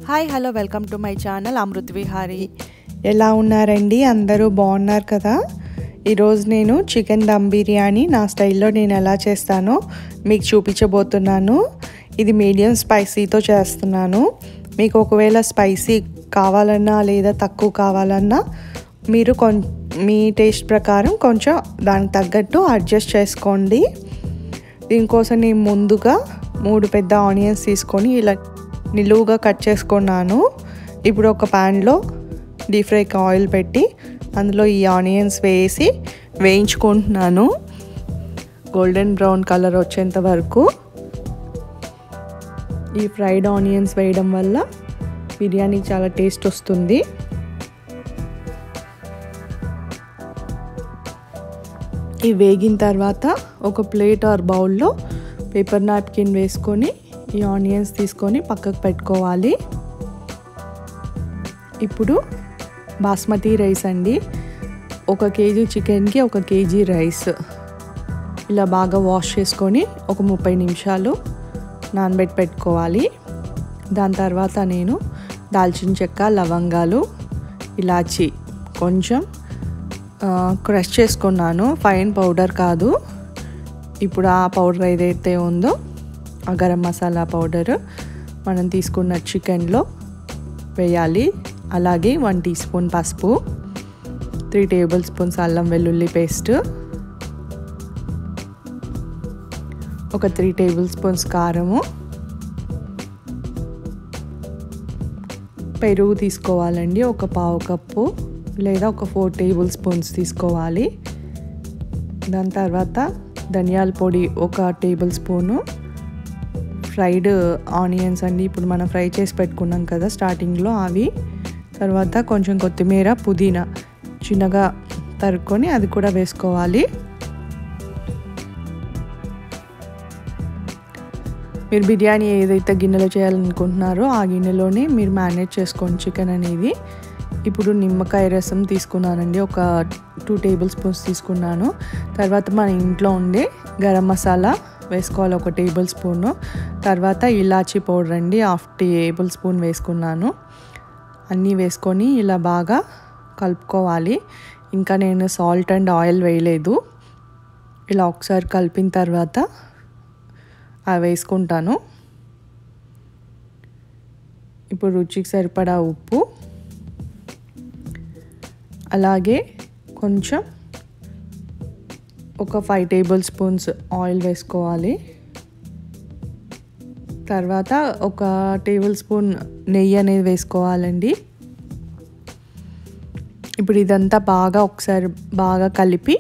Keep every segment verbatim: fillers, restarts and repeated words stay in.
Hi hello welcome to my channel Amrit Vihari. ఎలా ఉన్నారండి? అందరూ బాగున్నారు కదా? ఈరోజు నేను చికెన్ దమ్ బిర్యానీ నా స్టైల్లో నేను ఎలా చేస్తానో మీకు చూపించబోతున్నాను. ఇది మీడియం స్పైసీతో చేస్తున్నాను. మీకు ఒకవేళ స్పైసీ కావాలన్నా లేదా తక్కువ కావాలన్నా మీరు కొం మీ టేస్ట్ ప్రకారం కొంచెం దానికి తగ్గట్టు అడ్జస్ట్ చేసుకోండి. దీనికోసం నేను ముందుగా మూడు పెద్ద ఆనియన్స్ తీసుకొని ఇలా నిలువుగా కట్ చేసుకున్నాను. ఇప్పుడు ఒక ప్యాన్లో డీప్ ఫ్రైకి ఆయిల్ పెట్టి అందులో ఈ ఆనియన్స్ వేసి వేయించుకుంటున్నాను గోల్డెన్ బ్రౌన్ కలర్ వచ్చేంత వరకు. ఈ ఫ్రైడ్ ఆనియన్స్ వేయడం వల్ల బిర్యానీకి చాలా టేస్ట్ వస్తుంది. ఇవి వేగిన తర్వాత ఒక ప్లేట్ ఆర్ బౌల్లో పేపర్ నాప్కిన్ వేసుకొని ఈ ఆనియన్స్ తీసుకొని పక్కకు పెట్టుకోవాలి. ఇప్పుడు బాస్మతి రైస్ అండి, ఒక కేజీ చికెన్కి ఒక కేజీ రైస్ ఇలా బాగా వాష్ చేసుకొని ఒక ముప్పై నిమిషాలు నానబెట్టి పెట్టుకోవాలి. దాని తర్వాత నేను దాల్చిన చెక్క, లవంగాలు, ఇలాచి కొంచెం క్రష్ చేసుకున్నాను, ఫైన్ పౌడర్ కాదు. ఇప్పుడు ఆ పౌడర్ ఏదైతే ఉందో ఆ గరం మసాలా పౌడర్ మనం తీసుకున్న చికెన్లో వేయాలి. అలాగే వన్ టీ స్పూన్ పసుపు, త్రీ టేబుల్ స్పూన్స్ అల్లం వెల్లుల్లి పేస్ట్, ఒక త్రీ టేబుల్ స్పూన్స్ కారము, పెరుగు తీసుకోవాలండి ఒక పావు కప్పు లేదా ఒక ఫోర్ టేబుల్ స్పూన్స్ తీసుకోవాలి. దాని తర్వాత ధనియాల పొడి ఒక టేబుల్ స్పూను, ఫ్రైడ్ ఆనియన్స్ అండి ఇప్పుడు మనం ఫ్రై చేసి పెట్టుకున్నాం కదా స్టార్టింగ్లో అవి, తర్వాత కొంచెం కొత్తిమీర, పుదీనా చిన్నగా తరుక్కొని అది కూడా వేసుకోవాలి. మీరు బిర్యానీ ఏదైతే గిన్నెలో చేయాలనుకుంటున్నారో ఆ గిన్నెలోనే మీరు మ్యారినేట్ చేసుకోండి చికెన్ అనేది. ఇప్పుడు నిమ్మకాయ రసం తీసుకున్నానండి, ఒక టూ టేబుల్ స్పూన్స్ తీసుకున్నాను. తర్వాత మన ఇంట్లో ఉండే గరం మసాలా వేసుకోవాలి ఒక టేబుల్ స్పూను. తర్వాత ఇలాచీ పౌడర్ అండి హాఫ్ టేబుల్ స్పూన్ వేసుకున్నాను. అన్నీ వేసుకొని ఇలా బాగా కలుపుకోవాలి. ఇంకా నేను సాల్ట్ అండ్ ఆయిల్ వేయలేదు. ఇలా ఒకసారి కలిపిన తర్వాత అవి వేసుకుంటాను. ఇప్పుడు రుచికి సరిపడా ఉప్పు, అలాగే కొంచెం ఒక ఫైవ్ టేబుల్ స్పూన్స్ ఆయిల్ వేసుకోవాలి. తర్వాత ఒక టేబుల్ స్పూన్ నెయ్యి అనేది వేసుకోవాలండి. ఇప్పుడు ఇదంతా బాగా ఒకసారి బాగా కలిపి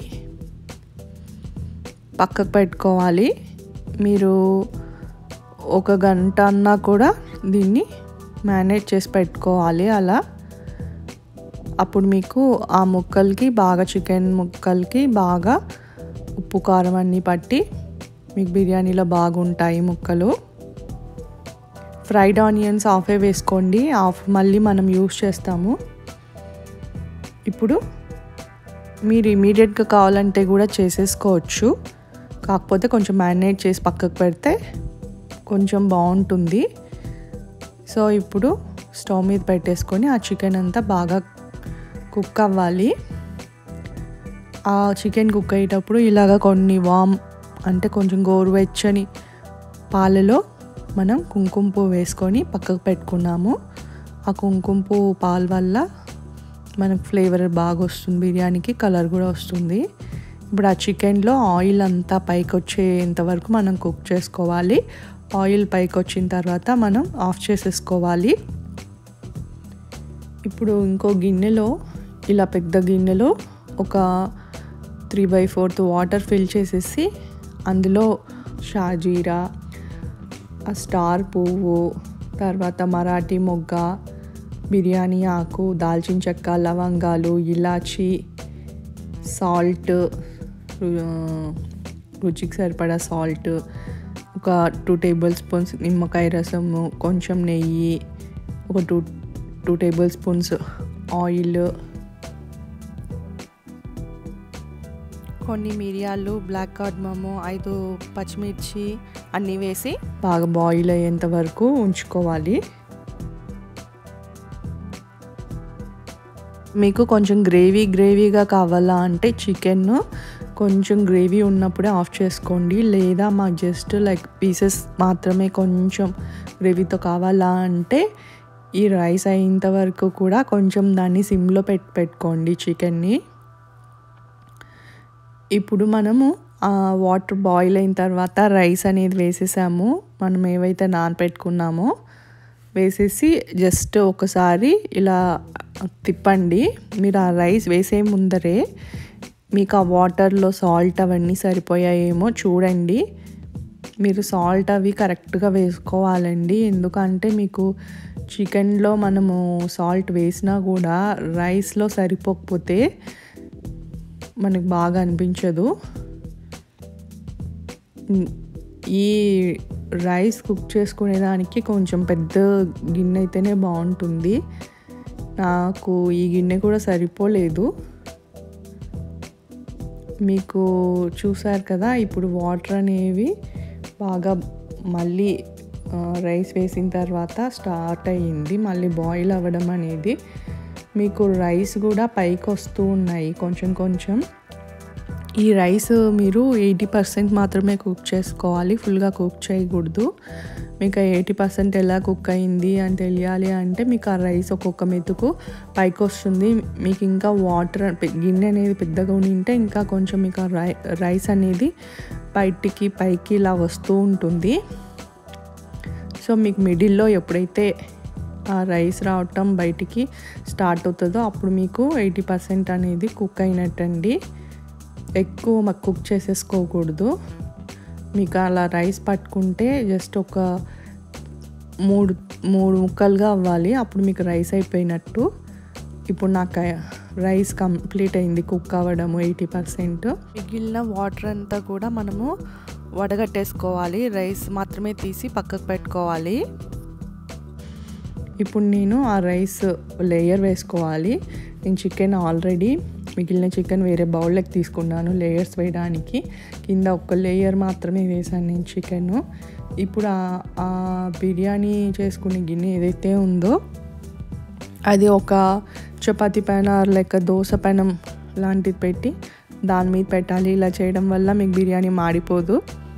పక్కకు పెట్టుకోవాలి. మీరు ఒక గంట అన్నా కూడా దీన్ని మ్యారినేట్ చేసి పెట్టుకోవాలి. అలా అప్పుడు మీకు ఆ ముక్కలకి బాగా చికెన్ ముక్కలకి బాగా ఉప్పు కారం అన్నీ పట్టి మీకు బిర్యానీలో బాగుంటాయి ముక్కలు. ఫ్రైడ్ ఆనియన్స్ హాఫే వేసుకోండి, హాఫ్ మళ్ళీ మనం యూస్ చేస్తాము. ఇప్పుడు మీరు ఇమీడియట్గా కావాలంటే కూడా చేసేసుకోవచ్చు, కాకపోతే కొంచెం మ్యారినేట్ చేసి పక్కకు పెడితే కొంచెం బాగుంటుంది. సో ఇప్పుడు స్టవ్ మీద పెట్టేసుకొని ఆ చికెన్ అంతా బాగా కుక్ అవ్వాలి. ఆ చికెన్ కుక్ అయ్యేటప్పుడు ఇలాగ కొన్ని వామ్ అంటే కొంచెం గోరువెచ్చని పాలలో మనం కుంకుమ పువ్వు వేసుకొని పక్కకు పెట్టుకున్నాము. ఆ కుంకుమ పువ్వు పాల వల్ల మనకు ఫ్లేవర్ బాగా వస్తుంది, బిర్యానీకి కలర్ కూడా వస్తుంది. ఇప్పుడు ఆ చికెన్లో ఆయిల్ అంతా పైకి వచ్చేంత వరకు మనం కుక్ చేసుకోవాలి. ఆయిల్ పైకి వచ్చిన తర్వాత మనం ఆఫ్ చేసేసుకోవాలి. ఇప్పుడు ఇంకో గిన్నెలో ఇలా పెద్ద గిన్నెలో ఒక three by fourth water fill చేసేసి అందులో షాజీరా, స్టార్ పువ్వు, తర్వాత మరాఠీ మొగ్గ, బిర్యానీ ఆకు, దాల్చిన చెక్క, లవంగాలు, ఇలాచి, సాల్ట్, రుచికి సరిపడా సాల్ట్, ఒక టూ టేబుల్ స్పూన్స్ నిమ్మకాయ రసము, కొంచెం నెయ్యి, ఒక two two tablespoons oil, కొన్ని మిరియాలు, బ్లాక్ కార్డమము, ఐదు పచ్చిమిర్చి అన్నీ వేసి బాగా బాయిల్ అయ్యేంత వరకు ఉంచుకోవాలి. మీకు కొంచెం గ్రేవీ గ్రేవీగా కావాలా అంటే చికెన్ కొంచెం గ్రేవీ ఉన్నప్పుడే ఆఫ్ చేసుకోండి. లేదా మాకు జస్ట్ లైక్ పీసెస్ మాత్రమే కొంచెం గ్రేవీతో కావాలా అంటే ఈ రైస్ అయ్యేంత వరకు కూడా కొంచెం దాన్ని సిమ్లో పెట్టి పెట్టుకోండి చికెన్ని. ఇప్పుడు మనము వాటర్ బాయిల్ అయిన తర్వాత రైస్ అనేది వేసేసాము. మనం ఏవైతే నానపెట్టుకున్నామో వేసేసి జస్ట్ ఒకసారి ఇలా తిప్పండి. మీరు ఆ రైస్ వేసే ముందరే మీకు ఆ వాటర్లో సాల్ట్ అవన్నీ సరిపోయాయేమో చూడండి. మీరు సాల్ట్ అవి కరెక్ట్గా వేసుకోవాలండి. ఎందుకంటే మీకు చికెన్లో మనము సాల్ట్ వేసినా కూడా రైస్లో సరిపోకపోతే మనకు బాగా అనిపించదు. ఈ రైస్ కుక్ చేసుకునేదానికి కొంచెం పెద్ద గిన్నె అయితేనే బాగుంటుంది. నాకు ఈ గిన్నె కూడా సరిపోలేదు. మీకు చూసారు కదా, ఇప్పుడు వాటర్ అనేవి బాగా మళ్ళీ రైస్ వేసిన తర్వాత స్టార్ట్ అయ్యింది మళ్ళీ బాయిల్ అవ్వడం అనేది. మీకు రైస్ కూడా పైకి వస్తూ ఉన్నాయి కొంచెం కొంచెం. ఈ రైస్ మీరు ఎయిటీ పర్సెంట్ మాత్రమే కుక్ చేసుకోవాలి, ఫుల్గా కుక్ చేయకూడదు. మీకు ఎయిటీ పర్సెంట్ ఎలా కుక్ అయింది అని తెలియాలి అంటే మీకు ఆ రైస్ ఒక్కొక్క మెతుకు పైకి వస్తుంది. మీకు ఇంకా వాటర్ గిన్నె అనేది పెద్దగా ఉంటే ఇంకా కొంచెం మీకు రై రైస్ అనేది బయటికి పైకి ఇలా వస్తూ ఉంటుంది. సో మీకు మిడిల్లో ఎప్పుడైతే ఆ రైస్ రావటం బయటికి స్టార్ట్ అవుతుందో అప్పుడు మీకు ఎయిటీ పర్సెంట్ అనేది కుక్ అయినట్టండి. ఎక్కువ మాకు కుక్ చేసేసుకోకూడదు. మీకు అలా రైస్ పట్టుకుంటే జస్ట్ ఒక మూడు మూడు ముక్కలుగా అవ్వాలి, అప్పుడు మీకు రైస్ అయిపోయినట్టు. ఇప్పుడు నాకు రైస్ కంప్లీట్ అయింది కుక్ అవ్వడము ఎయిటీ పర్సెంట్. మిగిలిన వాటర్ అంతా కూడా మనము వడగట్టేసుకోవాలి, రైస్ మాత్రమే తీసి పక్కకు పెట్టుకోవాలి. ఇప్పుడు నేను ఆ రైస్ లేయర్ వేసుకోవాలి. నేను చికెన్ ఆల్రెడీ మిగిలిన చికెన్ వేరే బౌల్లోకి తీసుకున్నాను లేయర్స్ వేయడానికి. కింద ఒక లేయర్ మాత్రమే వేసాను నేను చికెన్. ఇప్పుడు ఆ బిర్యానీ చేసుకునే గిన్నె ఏదైతే ఉందో అది ఒక చపాతీ పైన లేక దోశ పెనం లాంటిది పెట్టి దాని మీద పెట్టాలి. ఇలా చేయడం వల్ల మీకు బిర్యానీ మాడిపోదు.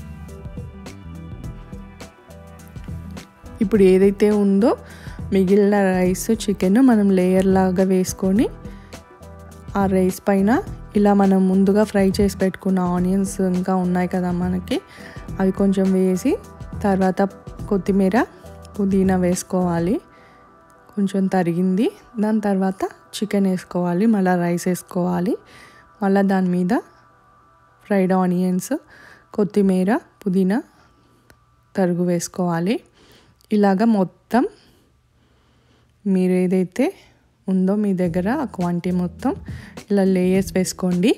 ఇప్పుడు ఏదైతే ఉందో మిగిలిన రైస్ చికెన్ మనం లేయర్ లాగా వేసుకొని ఆ రైస్ పైన ఇలా మనం ముందుగా ఫ్రై చేసి పెట్టుకున్న ఆనియన్స్ ఇంకా ఉన్నాయి కదా మనకి, అవి కొంచెం వేసి తర్వాత కొత్తిమీర పుదీనా వేసుకోవాలి కొంచెం తరిగింది. దాని తర్వాత చికెన్ వేసుకోవాలి, మళ్ళీ రైస్ వేసుకోవాలి, మళ్ళీ దాని మీద ఫ్రైడ్ ఆనియన్స్ కొత్తిమీర పుదీనా తరుగు వేసుకోవాలి. ఇలాగ మొత్తం మీరు ఏదైతే ఉందో మీ దగ్గర ఆ క్వాంటిటీ మొత్తం ఇలా లేయర్స్ వేసుకోండి.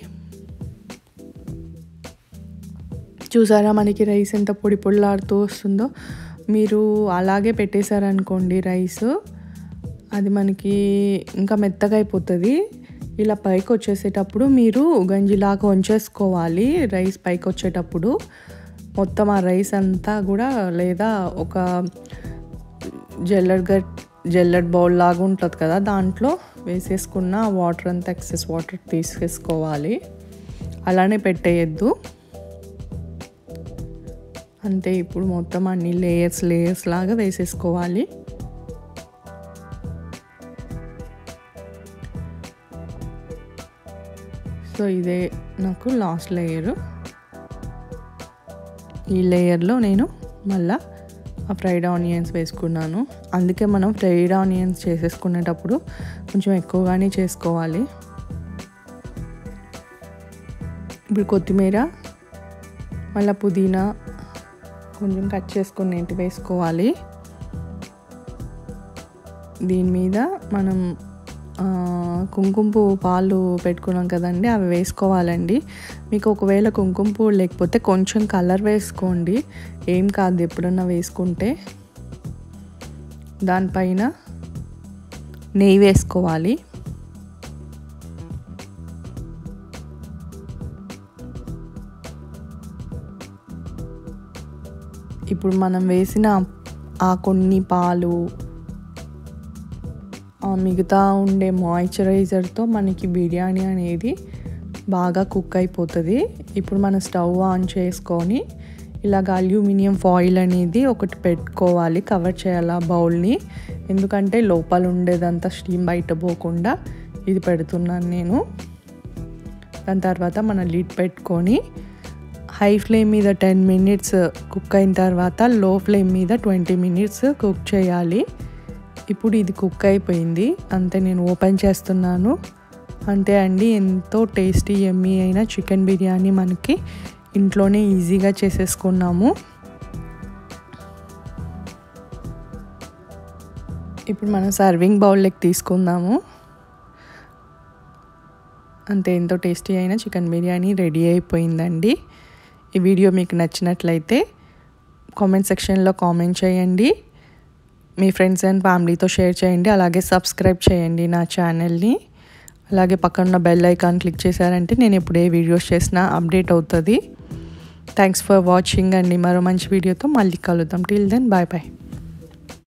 చూసారా మనకి రైస్ ఎంత పొడి పొడిలాడుతూ వస్తుందో. మీరు అలాగే పెట్టేశారనుకోండి రైస్, అది మనకి ఇంకా మెత్తగా అయిపోతుంది. ఇలా పైకి వచ్చేసేటప్పుడు మీరు గంజిలాగా వంచేసుకోవాలి. రైస్ పైకి వచ్చేటప్పుడు మొత్తం ఆ రైస్ అంతా కూడా, లేదా ఒక జల్లెడ్ గట్ జల్లెడ్ బౌల్ లాగా ఉంటుంది కదా, దాంట్లో వేసేసుకున్న వాటర్ అంతా ఎక్సెస్ వాటర్ తీసేసుకోవాలి. అలానే పెట్టేయద్దు అంతే. ఇప్పుడు మొత్తం అన్ని లేయర్స్ లేయర్స్ లాగా వేసేసుకోవాలి. సో ఇదే నాకు లాస్ట్ లేయరు. ఈ లేయర్లో నేను మళ్ళా ఆ ఫ్రైడ్ ఆనియన్స్ వేసుకున్నాను. అందుకే మనం ఫ్రైడ్ ఆనియన్స్ చేసేసుకునేటప్పుడు కొంచెం ఎక్కువగానే చేసుకోవాలి. ఇప్పుడు కొత్తిమీర మళ్ళీ పుదీనా కొంచెం కట్ చేసుకుని వేసుకోవాలి. దీని మీద మనం కుంకుమ పువ్వు పాలు పెట్టుకున్నాం కదండి, అవి వేసుకోవాలండి. మీకు ఒకవేళ కుంకుమ పువ్వు లేకపోతే కొంచెం కలర్ వేసుకోండి, ఏం కాదు ఎప్పుడన్నా వేసుకుంటే. దానిపైన నెయ్యి వేసుకోవాలి. ఇప్పుడు మనం వేసిన ఆ కొన్ని పాలు మిగతా ఉండే మాయిశ్చరైజర్తో మనకి బిర్యానీ అనేది బాగా కుక్ అయిపోతుంది. ఇప్పుడు మనం స్టవ్ ఆన్ చేసుకొని ఇలాగ అల్యూమినియం ఫాయిల్ అనేది ఒకటి పెట్టుకోవాలి, కవర్ చేయాలి ఆ బౌల్ని. ఎందుకంటే లోపల ఉండేదంతా స్టీమ్ బయట పోకుండా ఇది పెడుతున్నాను నేను. దాని తర్వాత మనం లిడ్ పెట్టుకొని హై ఫ్లేమ్ మీద టెన్ మినిట్స్ కుక్ అయిన తర్వాత లో ఫ్లేమ్ మీద ట్వంటీ మినిట్స్ కుక్ చేయాలి. ఇప్పుడు ఇది కుక్ అయిపోయింది. అంతే, నేను ఓపెన్ చేస్తున్నాను. అంతే అండి, ఎంతో టేస్టీ యమ్మీ అయిన చికెన్ బిర్యానీ మనకి ఇంట్లోనే ఈజీగా చేసేసుకున్నాము. ఇప్పుడు మనం సర్వింగ్ బౌల్లోకి తీసుకుందాము. అంతే, ఎంతో టేస్టీ అయిన చికెన్ బిర్యానీ రెడీ అయిపోయిందండి. ఈ వీడియో మీకు నచ్చినట్లయితే కామెంట్ సెక్షన్లో కామెంట్ చేయండి, మీ ఫ్రెండ్స్ అండ్ ఫ్యామిలీతో షేర్ చేయండి, అలాగే సబ్స్క్రైబ్ చేయండి నా ఛానల్ని. అలాగే పక్కన ఉన్న బెల్ ఐకాన్ క్లిక్ చేశారంటే నేను ఎప్పుడు ఏ వీడియోస్ చేసినా అప్డేట్ అవుతుంది. థ్యాంక్స్ ఫర్ వాచింగ్ అండి. మరో మంచి వీడియోతో మళ్ళీ కలుద్దాం. Till then bye bye.